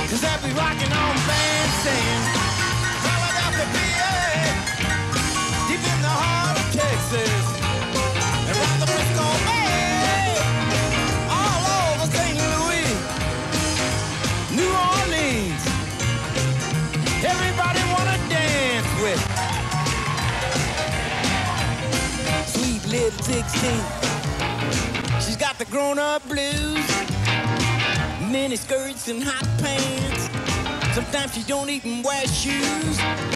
'cause they'll be rocking on bandstand. Philadelphia, PA, deep in the heart of Texas, and round the Frisco Bay, all over St. Louis, New Orleans. Everybody wanna dance with sweet little 16. She's got the grown-up blues, mini skirts and hot pants. Sometimes she don't even wear shoes.